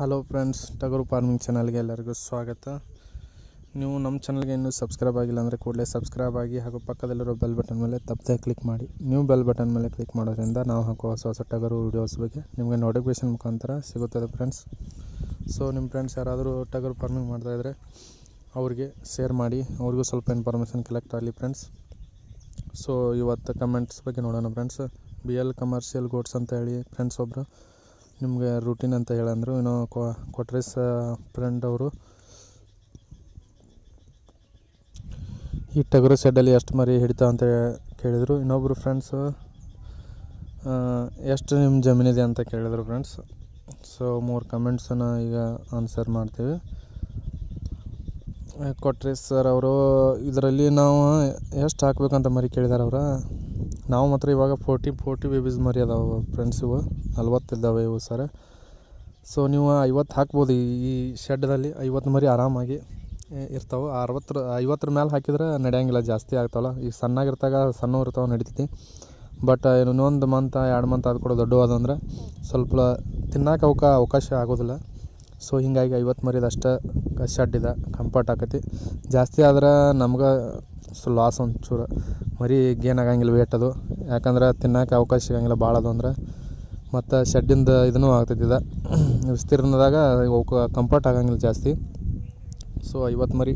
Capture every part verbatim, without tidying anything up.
Hello friends, ಟಗರು farming ಚಾನಲ್ಗೆ ಎಲ್ಲರಿಗೂ ಸ್ವಾಗತ. ನೀವು ನಮ್ಮ ಚಾನಲ್ಗೆ ಇನ್ನೂ ಸಬ್ಸ್ಕ್ರೈಬ್ ಆಗಿಲ್ಲ ಅಂದರೆ ಕೂಡಲೇ ಸಬ್ಸ್ಕ್ರೈಬ್ ಆಗಿ ಹಾಗೂ ಪಕ್ಕದಲ್ಲಿರೋ ಬೆಲ್ ಬಟನ್ ಮೇಲೆ ತಪ್ಪದೆ ಕ್ಲಿಕ್ ಮಾಡಿ. ನೀವು ಬೆಲ್ ಬಟನ್ ಮೇಲೆ ಕ್ಲಿಕ್ ಮಾಡೋದ್ರಿಂದ ನಾವು ಹಾಕುವ ಹೊಸ ಹೊಸ ಟಗರು ವೀಡಿಯೋಸ್ ಬಗ್ಗೆ ನಿಮಗೆ ನೋಟಿಫಿಕೇಷನ್ ಮುಖಾಂತರ ಸಿಗುತ್ತದೆ ಫ್ರೆಂಡ್ಸ್. ಸೊ ನಿಮ್ಮ ಫ್ರೆಂಡ್ಸ್ ಯಾರಾದರೂ ಟಗರು ಫಾರ್ಮಿಂಗ್ ಮಾಡ್ತಾಯಿದ್ರೆ ಅವ್ರಿಗೆ ಶೇರ್ ಮಾಡಿ, ಅವ್ರಿಗೂ ಸ್ವಲ್ಪ ಇನ್ಫಾರ್ಮೇಷನ್ ಕಲೆಕ್ಟ್ ಆಗಲಿ ಫ್ರೆಂಡ್ಸ್. ಸೊ ಇವತ್ತು ಕಮೆಂಟ್ಸ್ ಬಗ್ಗೆ ನೋಡೋಣ friends. B L commercial goods ಅಂತ ಹೇಳಿ ಫ್ರೆಂಡ್ಸ್ ಒಬ್ಬರು ನಿಮಗೆ ರೂಟೀನ್ ಅಂತ ಹೇಳಂದರು. ಇನ್ನು ಕೊಟ್ರೇಸ್ ಫ್ರೆಂಡ್ ಅವರು ಈ ಟಗರು ಶೆಡ್ಡಲ್ಲಿ ಎಷ್ಟು ಮರಿ ಹಿಡಿತಾವ ಅಂತ ಕೇಳಿದರು. ಇನ್ನೊಬ್ಬರು ಫ್ರೆಂಡ್ಸು ಎಷ್ಟು ನಿಮ್ಮ ಜಮೀನಿದೆ ಅಂತ ಕೇಳಿದರು ಫ್ರೆಂಡ್ಸ್. ಸೊ ಮೂರು ಕಮೆಂಟ್ಸನ್ನು ಈಗ ಆನ್ಸರ್ ಮಾಡ್ತೀವಿ. ಕೊಟ್ರೇಸ್ ಸರ್ ಅವರು ಇದರಲ್ಲಿ ನಾವು ಎಷ್ಟು ಹಾಕ್ಬೇಕಂತ ಮರಿ ಕೇಳಿದಾರೆ ಅವರ. ನಾವು ಮಾತ್ರ ಇವಾಗ ಫೋರ್ಟಿ ಫೋರ್ಟಿ ಬೇಬೀಸ್ ಮರಿ ಅದಾವೆ ಫ್ರೆಂಡ್ಸ್. ಇವು ನಲ್ವತ್ತಿದ್ದಾವೆ ಇವು ಸರ್. ಸೊ ನೀವು ಐವತ್ತು ಹಾಕ್ಬೋದು. ಈ ಶೆಡ್ದಲ್ಲಿ ಐವತ್ತು ಮರಿ ಆರಾಮಾಗಿ ಇರ್ತಾವೆ. ಅರವತ್ತರ ಐವತ್ತರ ಮೇಲೆ ಹಾಕಿದ್ರೆ ನಡೆಯೋಂಗಿಲ್ಲ, ಜಾಸ್ತಿ ಆಗ್ತಾವಲ್ಲ. ಈಗ ಸಣ್ಣಾಗಿರ್ತಾಗ ಸಣ್ಣ ಇರ್ತಾವೆ ನಡೀತೈತಿ. ಬಟ್ ಇನ್ನೊಂದು ಮಂತ್ ಎರಡು ಮಂತ್ ಅದು ಕೂಡ ದೊಡ್ಡವಾದಂದ್ರೆ ಸ್ವಲ್ಪ ತಿನ್ನೋಕೆ ಅವಕ್ಕೆ ಅವಕಾಶ ಆಗೋದಿಲ್ಲ. ಸೊ ಹೀಗಾಗಿ ಐವತ್ತು ಮರಿದು ಅಷ್ಟೇ ಶೆಡ್ ಇದೆ, ಕಂಫರ್ಟ್ ಆಕೈತಿ. ಜಾಸ್ತಿ ಆದ್ರೆ ನಮ್ಗೆ ಸೊ ಲಾಸ್ ಒಂಚೂರು ಮರಿ ಗೇನ್ ಆಗಂಗಿಲ್ಲ ವೇಟ್ ಅದು. ಯಾಕಂದ್ರೆ ತಿನ್ನೋಕೆ ಅವಕಾಶ ಸಿಗೋಂಗಿಲ್ಲ ಭಾಳ ಅದು ಅಂದ್ರೆ. ಮತ್ತು ಶೆಡ್ಡಿಂದ ಇದೂ ಆಗ್ತೈತಿ, ಇದೆ ವಿಸ್ತೀರ್ಣದಾಗ ಅವಕ್ಕೆ ಕಂಫರ್ಟ್ ಆಗಂಗಿಲ್ಲ ಜಾಸ್ತಿ. ಸೊ ಐವತ್ತು ಮರಿ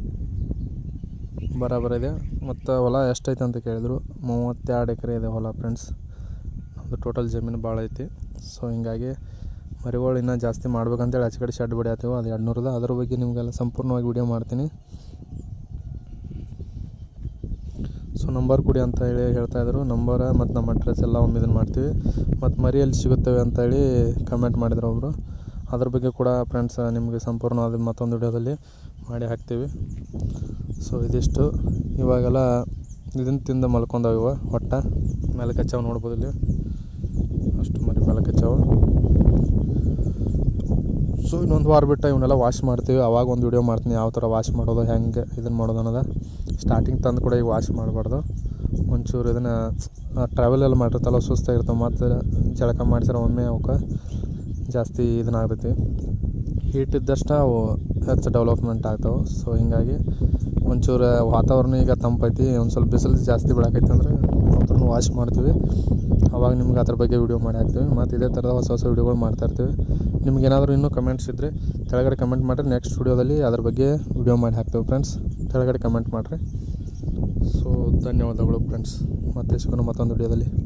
ಬರಾಬರ ಇದೆ. ಮತ್ತು ಹೊಲ ಎಷ್ಟೈತೆ ಅಂತ ಕೇಳಿದರು. ಮೂವತ್ತೆರಡು ಎಕರೆ ಇದೆ ಹೊಲ ಫ್ರೆಂಡ್ಸ್. ನಮ್ಮದು ಟೋಟಲ್ ಜಮೀನು ಭಾಳ ಐತಿ. ಸೊ ಹೀಗಾಗಿ ಮರಿಗಳು ಇನ್ನೂ ಜಾಸ್ತಿ ಮಾಡ್ಬೇಕಂತೇಳಿ ಆಚೆ ಕಡೆ ಶೆಡ್ ಹೊಡಿಯತ್ತೀವಿ. ಅದು ಎರಡು ನೂರದ ಅದ್ರ ಬಗ್ಗೆ ನಿಮಗೆಲ್ಲ ಸಂಪೂರ್ಣವಾಗಿ ವಿಡಿಯೋ ಮಾಡ್ತೀನಿ. ಸೊ ನಂಬರ್ ಕೊಡಿ ಅಂತ ಹೇಳಿ ಹೇಳ್ತಾಯಿದ್ರು. ನಂಬರ ಮತ್ತು ನಮ್ಮ ಅಡ್ರೆಸ್ ಎಲ್ಲ ಒಮ್ಮೆ ಇದನ್ನು ಮಾಡ್ತೀವಿ. ಮತ್ತು ಮರಿ ಎಲ್ಲಿ ಸಿಗುತ್ತವೆ ಅಂತೇಳಿ ಕಮೆಂಟ್ ಮಾಡಿದ್ರು ಒಬ್ಬರು. ಅದ್ರ ಬಗ್ಗೆ ಕೂಡ ಫ್ರೆಂಡ್ಸ್ ನಿಮಗೆ ಸಂಪೂರ್ಣವಾದ ಮತ್ತೊಂದು ವಿಡಿಯೋದಲ್ಲಿ ಮಾಡಿ ಹಾಕ್ತೀವಿ. ಸೊ ಇದಿಷ್ಟು. ಇವಾಗೆಲ್ಲ ಇದನ್ನು ತಿಂದು ಮಲ್ಕೊಂಡಾವ. ಇವ ಹೊಟ್ಟೆ ಮೇಲೆ ಕಚ್ಚಾವ ನೋಡ್ಬೋದು ಇಲ್ಲಿ, ಅಷ್ಟು ಮರಿ ಮೇಲೆ ಕಚ್ಚಾವ. ಸೊ ಇನ್ನೊಂದು ವಾರ ಬಿಟ್ಟು ಇವನ್ನೆಲ್ಲ ವಾಶ್ ಮಾಡ್ತೀವಿ. ಅವಾಗ ಒಂದು ವಿಡಿಯೋ ಮಾಡ್ತೀನಿ ಯಾವ ಥರ ವಾಶ್ ಮಾಡೋದು, ಹೆಂಗೆ ಇದನ್ನು ಮಾಡೋದು ಅನ್ನೋದು. ಸ್ಟಾರ್ಟಿಂಗ್ ತಂದು ಕೂಡ ಈಗ ವಾಶ್ ಮಾಡಬಾರ್ದು. ಒಂಚೂರು ಇದನ್ನು ಟ್ರಾವೆಲ್ ಎಲ್ಲ ಮಾಡಿರ್ತಾವಲ್ಲ, ಸುಸ್ತಾಗಿರ್ತಾವೆ. ಮತ್ತು ಜಳಕ ಮಾಡಿಸಿರೋ ಒಮ್ಮೆ ಅವಕ್ಕೆ ಜಾಸ್ತಿ ಇದನ್ನ ಆಗ್ತೈತಿ. ಹೀಟ್ ಇದ್ದಷ್ಟು ಅವು ಹೆಚ್ಚು ಡೆವಲಪ್ಮೆಂಟ್ ಆಗ್ತಾವೆ. ಸೊ ಹೀಗಾಗಿ ಒಂಚೂರು ವಾತಾವರಣ ಈಗ ತಂಪೈತಿ, ಒಂದು ಸ್ವಲ್ಪ ಬಿಸಿಲು ಜಾಸ್ತಿ ಬಿಡಾಕೈತಿ ಅಂದ್ರೆ ಅದ್ರನ್ನು ವಾಶ್ ಮಾಡ್ತೀವಿ. ಅವಾಗ ನಿಮ್ಗೆ ಅದ್ರ ಬಗ್ಗೆ ವಿಡಿಯೋ ಮಾಡಿ ಹಾಕ್ತೀವಿ. ಮತ್ತು ಇದೇ ಥರದ ಹೊಸ ಹೊಸ ವೀಡಿಯೋಗಳು ಮಾಡ್ತಾಯಿರ್ತೀವಿ. ನಿಮ್ಗೇನಾದರೂ ಇನ್ನೂ ಕಮೆಂಟ್ಸ್ ಇದ್ದರೆ ಕೆಳಗಡೆ ಕಮೆಂಟ್ ಮಾಡಿರಿ. ನೆಕ್ಸ್ಟ್ ವೀಡಿಯೋದಲ್ಲಿ ಅದ್ರ ಬಗ್ಗೆ ವಿಡಿಯೋ ಮಾಡಿ ಹಾಕ್ತೀವಿ ಫ್ರೆಂಡ್ಸ್. ಕೆಳಗಡೆ ಕಮೆಂಟ್ ಮಾಡಿರಿ. ಸೊ ಧನ್ಯವಾದಗಳು ಫ್ರೆಂಡ್ಸ್. ಮತ್ತೆ ಸಿಗೋಣ ಮತ್ತೊಂದು ವಿಡಿಯೋದಲ್ಲಿ.